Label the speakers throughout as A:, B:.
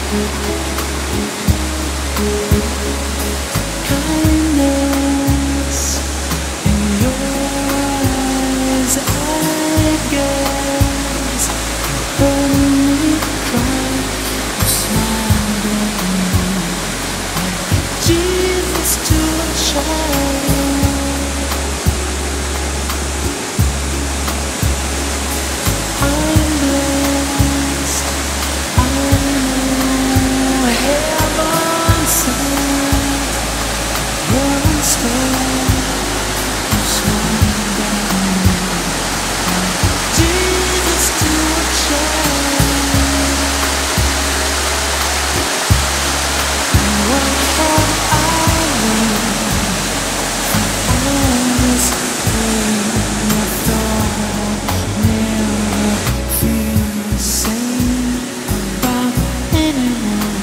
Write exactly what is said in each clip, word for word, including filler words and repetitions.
A: Kindness in your eyes, I guess. When we cry, you smiled at me like Jesus to a child. I'm blessed, I know heaven sent. One star, you smiled at me like Jesus to a child. And what have I learned from all this pain? I thought I'd never feel the same about anyone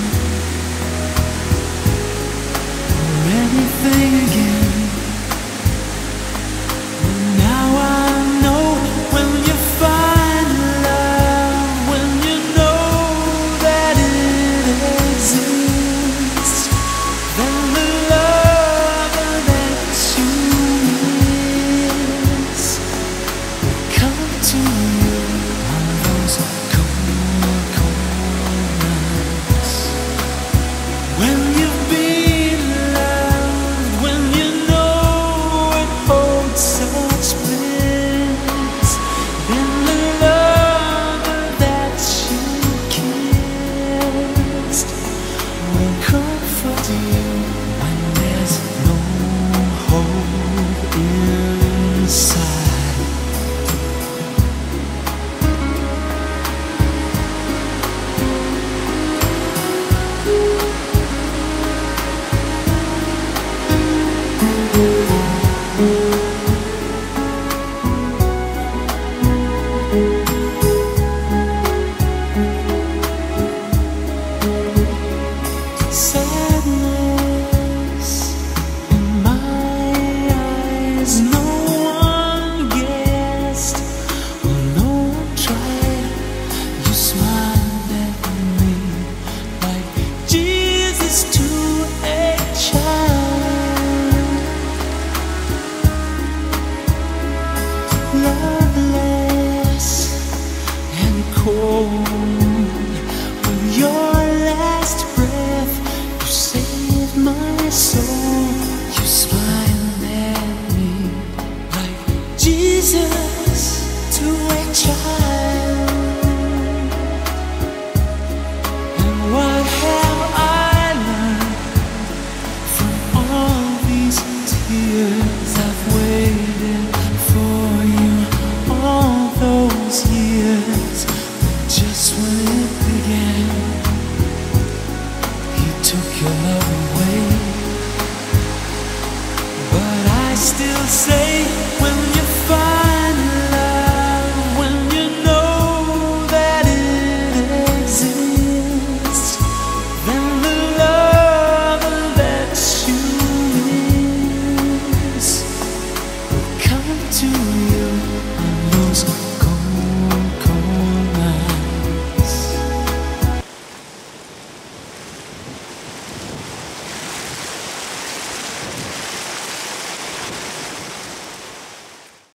A: or anything again. Now I know when you find love, when you know that it exists, then the love that you miss will come to you on those cold, cold nights. When you've been loved, when you know it holds such bliss, then the love that you kissed will comfort you when there's no hope inside. Sadness in my eyes, no one guessed, or no one tried. You smiled at me like Jesus to a child. Loveless and cold, with your last breath, you saved my soul. You smiled at me like Jesus to a child. And what have I learned from all these tears? I've waited for you all those years, but just when it began, he took your love away. But I still say